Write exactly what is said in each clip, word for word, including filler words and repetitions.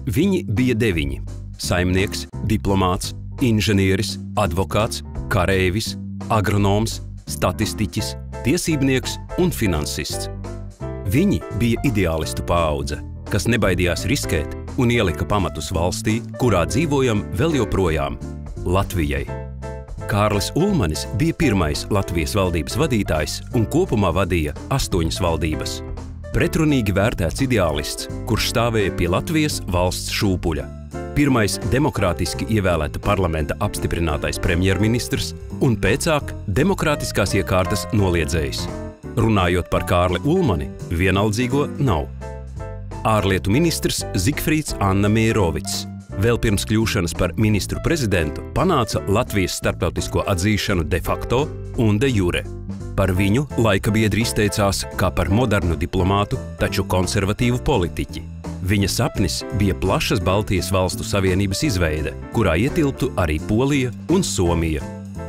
Viņi bija deviņi – saimnieks, diplomāts, inženieris, advokāts, kareivis, agronoms, statistiķis, tiesībnieks un finansists. Viņi bija ideālistu paudze, kas nebaidījās riskēt un ielika pamatus valstī, kurā dzīvojam vēl joprojām – Latvijai. Kārlis Ulmanis bija pirmais Latvijas valdības vadītājs un kopumā vadīja astoņas valdības. Pretrunīgi vērtēts ideālists, kurš stāvēja pie Latvijas valsts šūpuļa. Pirmais demokrātiski ievēlēta parlamenta apstiprinātais premjerministrs un pēcāk demokrātiskās iekārtas noliedzējs. Runājot par Kārli Ulmani, vienaldzīgo nav. Ārlietu ministrs Zigfrīds Anna Mierovics vēl pirms kļūšanas par ministru prezidentu panāca Latvijas starptautisko atzīšanu de facto un de jure. Par viņu laika biedri izteicās kā par modernu diplomātu, taču konservatīvu politiķi. Viņa sapnis bija plašas Baltijas valstu savienības izveide, kurā ietilptu arī Polija un Somija.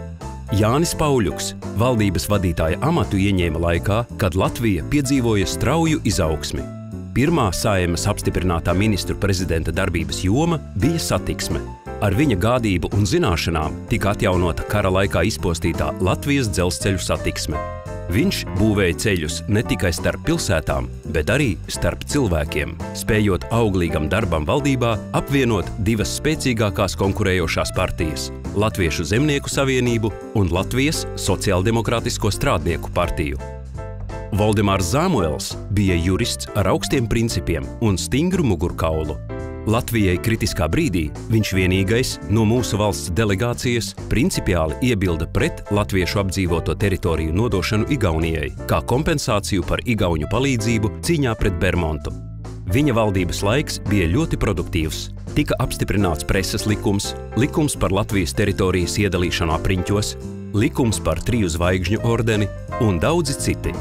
Jānis Pauļuks valdības vadītāja amatu ieņēma laikā, kad Latvija piedzīvoja strauju izaugsmi. Pirmā Saeimas apstiprinātā ministru prezidenta darbības joma bija satiksme. Ar viņa gādību un zināšanām tika atjaunota kara laikā izpostītā Latvijas dzelzceļu satiksme. Viņš būvēja ceļus ne tikai starp pilsētām, bet arī starp cilvēkiem, spējot auglīgam darbam valdībā apvienot divas spēcīgākās konkurējošās partijas – Latviešu zemnieku savienību un Latvijas sociāldemokrātisko strādnieku partiju. Voldemārs Zāmuels bija jurists ar augstiem principiem un stingru mugurkaulu. Latvijai kritiskā brīdī viņš vienīgais no mūsu valsts delegācijas principiāli iebilda pret latviešu apdzīvoto teritoriju nodošanu Igaunijai, kā kompensāciju par igauņu palīdzību cīņā pret Bermontu. Viņa valdības laiks bija ļoti produktīvs. Tika apstiprināts preses likums, likums par Latvijas teritorijas iedalīšanu apriņķos, likums par triju zvaigžņu ordeni un daudzi citi.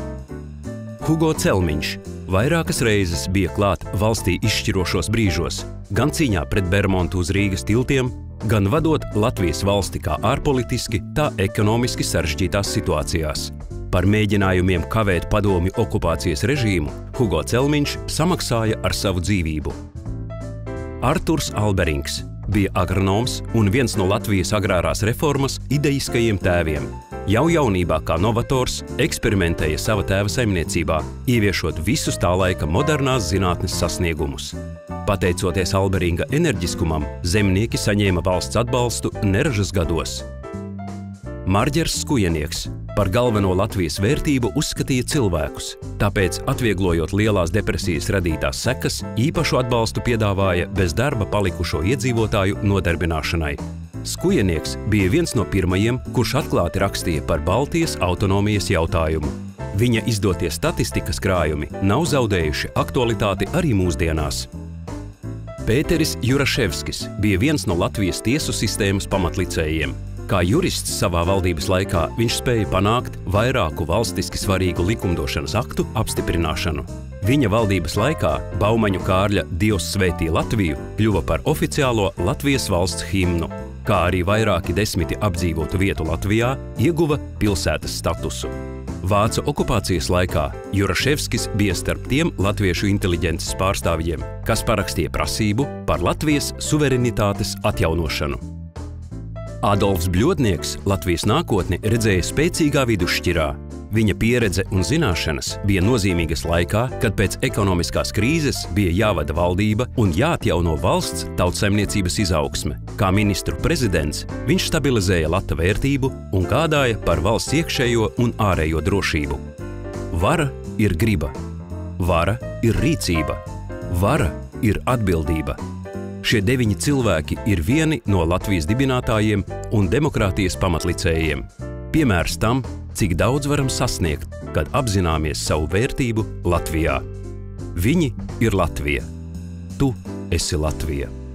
Hugo Celmiņš vairākas reizes bija klāt valstī izšķirošos brīžos, gan cīņā pret Bermontu uz Rīgas tiltiem, gan vadot Latvijas valsti kā ārpolitiski, tā ekonomiski sarežģītās situācijās. Par mēģinājumiem kavēt padomju okupācijas režīmu Hugo Celmiņš samaksāja ar savu dzīvību. Arturs Alberings bija agronoms un viens no Latvijas agrārās reformas idejiskajiem tēviem. Jau jaunībā kā novators eksperimentēja sava tēva saimniecībā, ieviešot visus tā laika modernās zinātnes sasniegumus. Pateicoties Alberinga enerģiskumam, zemnieki saņēma valsts atbalstu neražas gados. Marģers Skujenieks par galveno Latvijas vērtību uzskatīja cilvēkus, tāpēc, atvieglojot lielās depresijas radītās sekas, īpašu atbalstu piedāvāja bez darba palikušo iedzīvotāju nodarbināšanai. Skujenieks bija viens no pirmajiem, kurš atklāti rakstīja par Baltijas autonomijas jautājumu. Viņa izdotie statistikas krājumi nav zaudējuši aktualitāti arī mūsdienās. Pēteris Juraševskis bija viens no Latvijas tiesu sistēmas pamatlicējiem. Kā jurists savā valdības laikā viņš spēja panākt vairāku valstiski svarīgu likumdošanas aktu apstiprināšanu. Viņa valdības laikā Baumaņu Kārļa Dievs svētī Latviju kļuva par oficiālo Latvijas valsts himnu, kā arī vairāki desmiti apdzīvotu vietu Latvijā ieguva pilsētas statusu. Vācu okupācijas laikā Juraševskis bija starp tiem latviešu inteliģences pārstāvjiem, kas parakstīja prasību par Latvijas suverenitātes atjaunošanu. Adolfs Bļodnieks Latvijas nākotni redzēja spēcīgā vidusšķirā. Viņa pieredze un zināšanas bija nozīmīgas laikā, kad pēc ekonomiskās krīzes bija jāvada valdība un jāatjauno valsts tautsaimniecības izaugsme. Kā ministru prezidents, viņš stabilizēja lata vērtību un gādāja par valsts iekšējo un ārējo drošību. Vara ir griba. Vara ir rīcība. Vara ir atbildība. Šie deviņi cilvēki ir vieni no Latvijas dibinātājiem un demokrātijas pamatlicējiem. Piemērs tam, cik daudz varam sasniegt, kad apzināmies savu vērtību Latvijā. Viņi ir Latvija. Tu esi Latvija.